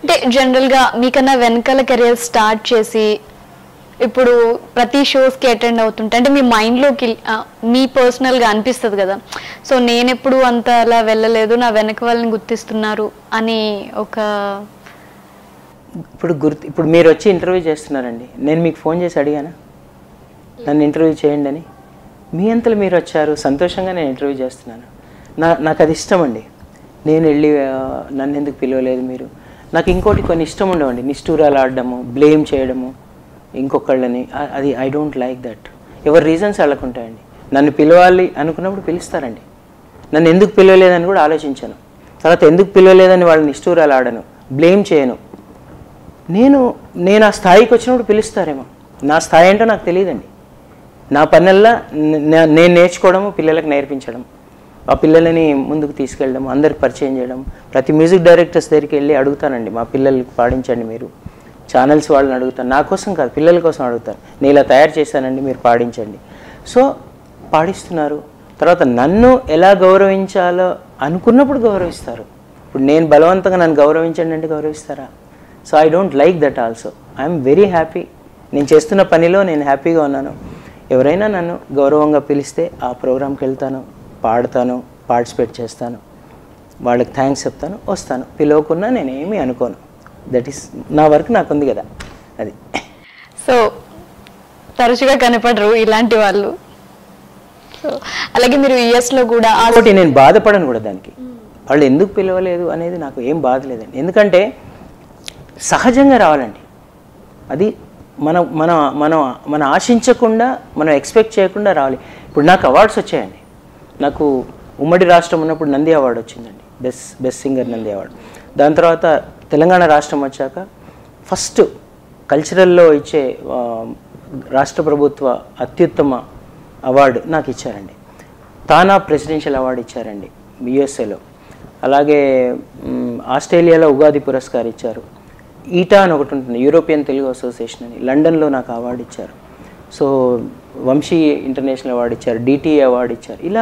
అంటే జనరల్గా మీకన్నా వెనకాల కెరియర్ స్టార్ట్ చేసి ఇప్పుడు ప్రతి షోస్కి అటెండ్ అవుతుంటే అంటే మీ మైండ్లోకి మీ పర్సనల్గా అనిపిస్తుంది కదా, సో నేను ఎప్పుడు అంత అలా వెళ్ళలేదు, నా వెనక వాళ్ళని గుర్తిస్తున్నారు అని ఒక ఇప్పుడు మీరు వచ్చి ఇంటర్వ్యూ చేస్తున్నారండి, నేను మీకు ఫోన్ చేసి అడిగానా నన్ను ఇంటర్వ్యూ చేయండి అని? మీ అంతలో మీరు వచ్చారు, సంతోషంగా నేను ఇంటర్వ్యూ చేస్తున్నాను. నాకు అది ఇష్టం అండి. నేను వెళ్ళి నన్ను ఎందుకు పిలవలేదు మీరు, నాకు ఇంకోటి కొన్ని ఇష్టం ఉండవండి, నిష్ఠూరాలు ఆడడము, బ్లేమ్ చేయడము ఇంకొకళ్ళని, అది ఐ డోంట్ లైక్ దట్. ఎవరి రీజన్స్ వాళ్ళకు ఉంటాయండి. నన్ను పిలవాలి అనుకున్నప్పుడు పిలుస్తారండి. నన్ను ఎందుకు పిలవలేదని కూడా ఆలోచించాను. తర్వాత ఎందుకు పిలవలేదని వాళ్ళని నిష్ఠూరాలు ఆడను, బ్లేమ్ చేయను. నేను ఆ స్థాయికి వచ్చినప్పుడు పిలుస్తారేమో. నా స్థాయి ఏంటో నాకు తెలియదండి. నా పనుల్లో నేను నేర్చుకోవడము, పిల్లలకు నేర్పించడం, ఆ పిల్లలని ముందుకు తీసుకెళ్ళడం, అందరికి పరిచయం చేయడం. ప్రతి మ్యూజిక్ డైరెక్టర్స్ దగ్గరికి వెళ్ళి అడుగుతానండి, మా పిల్లలకి పాడించండి మీరు. ఛానల్స్ వాళ్ళని అడుగుతాను, నా కోసం కాదు పిల్లల కోసం అడుగుతాను. నేను ఇలా తయారు చేశానండి, మీరు పాడించండి. సో పాడిస్తున్నారు. తర్వాత నన్ను ఎలా గౌరవించాలో అనుకున్నప్పుడు గౌరవిస్తారు. ఇప్పుడు నేను బలవంతంగా నన్ను గౌరవించండి అంటే గౌరవిస్తారా? So I don't like that also. I'm very happy. నేను చేస్తున్న పనిలో నేను హ్యాపీగా ఉన్నాను. ఎవరైనా నన్ను గౌరవంగా పిలిస్తే ఆ ప్రోగ్రామ్కి వెళ్తాను, పాడతాను, పార్టిసిపేట్ చేస్తాను, వాళ్ళకి థ్యాంక్స్ చెప్తాను, వస్తాను. పిలవకున్నా నేనేమీ అనుకోను. దట్ ఈస్ నా వర్క్, నాకు ఉంది కదా అది. సో తరచుగా కనపడరు ఇలాంటి వాళ్ళు. సో అలాగే మీరు యూఎస్లో కూడా ఒకటి నేను బాధపడను కూడా దానికి. వాళ్ళు ఎందుకు పిలవలేదు అనేది నాకు ఏం బాధ లేదండి. ఎందుకంటే సహజంగా రావాలండి. అది మనం మనం మనం మనం ఆశించకుండా, మనం ఎక్స్పెక్ట్ చేయకుండా రావాలి. ఇప్పుడు నాకు అవార్డ్స్ వచ్చాయండి. నాకు ఉమ్మడి రాష్ట్రం ఉన్నప్పుడు నంది అవార్డు వచ్చిందండి, బెస్ట్ సింగర్ నంది అవార్డు. దాని తర్వాత తెలంగాణ రాష్ట్రం వచ్చాక ఫస్ట్ కల్చరల్లో ఇచ్చే రాష్ట్ర ప్రభుత్వ అత్యుత్తమ అవార్డు నాకు ఇచ్చారండి. తానా ప్రెసిడెన్షియల్ అవార్డు ఇచ్చారండి యుఎస్ఏలో. అలాగే ఆస్ట్రేలియాలో ఉగాది పురస్కారం ఇచ్చారు. ఈటా అని ఒకటి ఉంటుంది, యూరోపియన్ తెలుగు అసోసియేషన్ అని, లండన్లో నాకు అవార్డు ఇచ్చారు. సో వంశీ ఇంటర్నేషనల్ అవార్డు ఇచ్చారు, డిటిఏ అవార్డు ఇచ్చారు. ఇలా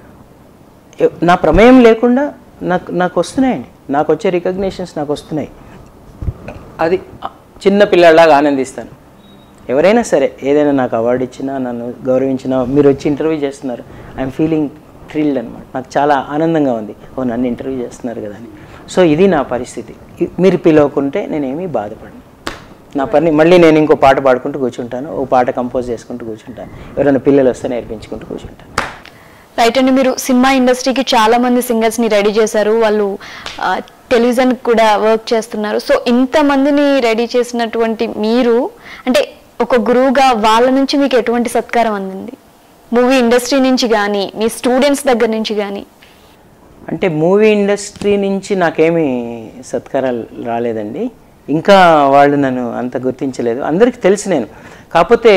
నా ప్రమేయం లేకుండా నాకు వస్తున్నాయండి. నాకు వచ్చే రికగ్నిషన్స్ నాకు వస్తున్నాయి. అది చిన్న పిల్లలాగా ఆనందిస్తాను. ఎవరైనా సరే ఏదైనా నాకు అవార్డు ఇచ్చినా, నన్ను గౌరవించినా, మీరు వచ్చి ఇంటర్వ్యూ చేస్తున్నారు, ఐఎమ్ ఫీలింగ్ థ్రిల్డ్ అనమాట. నాకు చాలా ఆనందంగా ఉంది, ఓ నన్ను ఇంటర్వ్యూ చేస్తున్నారు కదా అని. సో ఇది నా పరిస్థితి. మీరు పిలవకుంటే నేనేమీ బాధపడను. నా పని మళ్ళీ నేను ఇంకో పాట పాడుకుంటూ కూర్చుంటాను, ఓ పాట కంపోజ్ చేసుకుంటూ కూర్చుంటాను, ఎవరైనా పిల్లలు వస్తే నేర్పించుకుంటూ కూర్చుంటాను. రైట్ అండి. మీరు సినిమా ఇండస్ట్రీకి చాలా మంది సింగర్స్ని రెడీ చేశారు, వాళ్ళు టెలివిజన్ కూడా వర్క్ చేస్తున్నారు. సో ఇంతమందిని రెడీ చేసినటువంటి మీరు అంటే ఒక గురువుగా వాళ్ళ నుంచి మీకు ఎటువంటి సత్కారం అందింది? మూవీ ఇండస్ట్రీ నుంచి కానీ, మీ స్టూడెంట్స్ దగ్గర నుంచి కానీ? అంటే మూవీ ఇండస్ట్రీ నుంచి నాకేమీ సత్కారాలు రాలేదండి. ఇంకా వాళ్ళు నన్ను అంత గుర్తించలేదు. అందరికీ తెలుసు నేను. కాకపోతే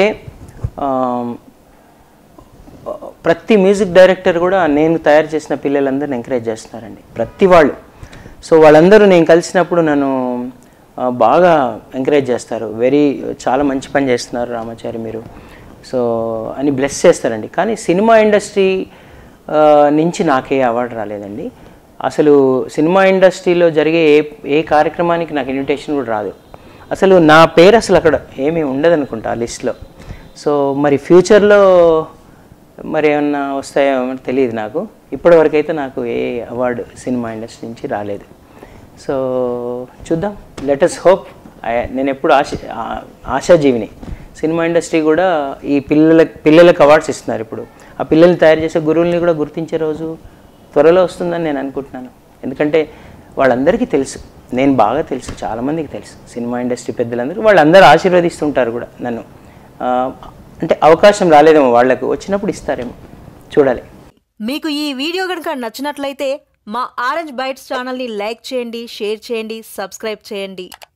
ప్రతి మ్యూజిక్ డైరెక్టర్ కూడా నేను తయారు చేసిన పిల్లలందరిని ఎంకరేజ్ చేస్తున్నారండి, ప్రతి వాళ్ళు. సో వాళ్ళందరూ నేను కలిసినప్పుడు నన్ను బాగా ఎంకరేజ్ చేస్తారు. చాలా మంచి పని చేస్తున్నారు రామాచారి మీరు, సో అని బ్లెస్ చేస్తారండి. కానీ సినిమా ఇండస్ట్రీ నుంచి నాకే అవార్డు రాలేదండి. అసలు సినిమా ఇండస్ట్రీలో జరిగే ఏ కార్యక్రమానికి నాకు ఇన్విటేషన్ కూడా రాదు. అసలు నా పేరు అసలు అక్కడ ఏమీ ఉండదనుకుంటా ఆ లిస్ట్లో. సో మరి ఫ్యూచర్లో మరి ఏమన్నా వస్తాయో తెలియదు నాకు. ఇప్పటివరకైతే నాకు ఏ అవార్డు సినిమా ఇండస్ట్రీ నుంచి రాలేదు. సో చూద్దాం, లెట్ us హోప్. నేను ఎప్పుడు ఆశాజీవిని. సినిమా ఇండస్ట్రీ కూడా ఈ పిల్లలకు అవార్డ్స్ ఇస్తున్నారు ఇప్పుడు. ఆ పిల్లల్ని తయారు చేసే గురువుల్ని కూడా గుర్తించే రోజు త్వరలో వస్తుందని నేను అనుకుంటున్నాను. ఎందుకంటే వాళ్ళందరికీ తెలుసు, నేను బాగా తెలుసు, చాలామందికి తెలుసు. సినిమా ఇండస్ట్రీ పెద్దలందరూ వాళ్ళందరూ ఆశీర్వదిస్తుంటారు కూడా నన్ను. అంటే అవకాశం రాలేదేమో, వాళ్ళకు వచ్చినప్పుడు ఇస్తారేమో, చూడాలి. మీకు ఈ వీడియో కనుక నచ్చినట్లయితే మా ఆరెంజ్ బైట్స్ ఛానల్ని లైక్ చేయండి, షేర్ చేయండి, సబ్స్క్రైబ్ చేయండి.